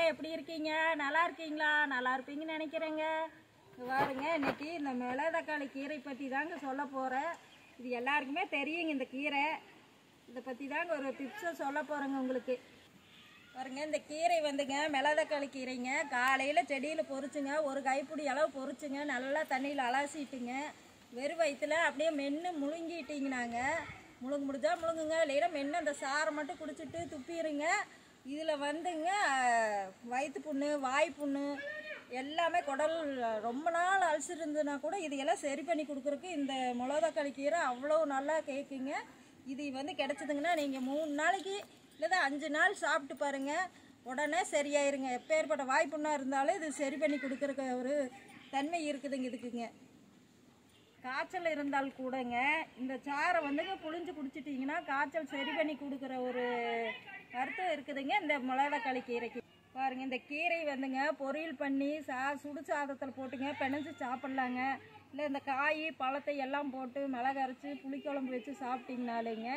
எல்லாம் எப்படி இருக்கீங்க? நல்லா இருக்கீங்களா? நல்லா இருப்பீங்கன்னு நினைக்கிறேங்க. பாருங்க, இன்னைக்கு இந்த மிளகு தக்காளி கீரை பற்றி தாங்க சொல்ல போகிறேன். இது எல்லாருக்குமே தெரியுங்க இந்த கீரை. இதை பற்றி தாங்க ஒரு டிப்ஸை சொல்ல போகிறேங்க உங்களுக்கு. பாருங்க, இந்த கீரை வந்துங்க மிளகு தக்காளி கீரைங்க. காலையில் செடியில் பொறிச்சுங்க, ஒரு கைப்பிடி அளவு பொறிச்சுங்க, நல்லா தண்ணியில் அலசிட்டுங்க, வெறும் வயிற்றுல அப்படியே மென்று முழுங்கிட்டிங்கனாங்க, முடிஞ்சா முழுங்குங்க, இல்லைன்னா மென்று அந்த சாரை மட்டும் குடிச்சிட்டு துப்பிடுங்க. இதில் வந்துங்க வயிற்று புண்ணு, வாய் புண்ணு எல்லாமே, குடல் ரொம்ப நாள் அல்சர் இருந்ததுன்னா கூட இதையெல்லாம் சரி பண்ணி கொடுக்குறக்கு இந்த மிளகு தக்காளி கீரை அவ்வளோ நல்லா கேட்குங்க. இது வந்து கிடச்சிதுங்கன்னா நீங்கள் 3 நாளைக்கு இல்லை 5 நாள் சாப்பிட்டு பாருங்கள், உடனே சரியாயிருங்க. எப்பேற்பட்ட வாய்ப்புண்ணாக இருந்தாலும் இது சரி பண்ணி கொடுக்குறக்கு ஒரு தன்மை இருக்குதுங்க இதுக்குங்க. காய்ச்சல் இருந்தால் கூடங்க இந்த சாரை வந்துங்க புழிஞ்சு குடிச்சிட்டிங்கன்னா காய்ச்சல் சரி பண்ணி கொடுக்குற ஒரு கருத்து இருக்குதுங்க இந்த மிளகு தக்காளி கீரைக்கு. பாருங்கள், இந்த கீரை வந்துங்க பொரியல் பண்ணி சுடு சாதத்தில் போட்டுங்க பிணைஞ்சு சாப்பிட்லாங்க. இல்லை இந்த காய் பழத்தை எல்லாம் போட்டு மிளகு அரைச்சி புளிக்குழம்பு வச்சு சாப்பிட்டிங்கனாலேங்க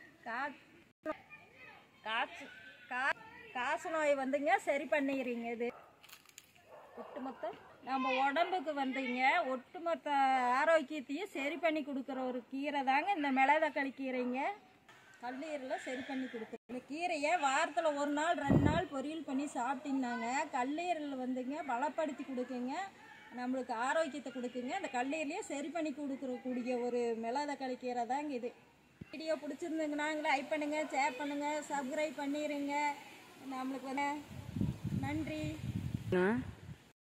காசு நோய் வந்துங்க சரி பண்ணிடுறீங்க. இது ஒட்டுமொத்த நம்ம உடம்புக்கு வந்துங்க ஒட்டுமொத்த ஆரோக்கியத்தையும் சரி பண்ணி கொடுக்குற ஒரு கீரை தாங்க இந்த மிளகு தக்காளி கீரைங்க. கல்லீரலை சரி பண்ணி கொடுக்குற இந்த கீரையை வாரத்தில் 1 நாள் 2 நாள் பொரியல் பண்ணி சாப்பிட்டிங்கனாங்க கல்லீரல் வந்துங்க பலப்படுத்தி கொடுக்குங்க, நம்மளுக்கு ஆரோக்கியத்தை கொடுக்குங்க. அந்த கல்லீரலையே சரி பண்ணி கொடுக்குறக்கூடிய ஒரு மிளகு தக்காளி கீரை தாங்க இது. வீடியோ பிடிச்சிருந்துங்கன்னா லைக் பண்ணுங்கள், ஷேர் பண்ணுங்கள், சப்ஸ்கிரைப் பண்ணிடுங்க. நம்மளுக்கு நன்றி.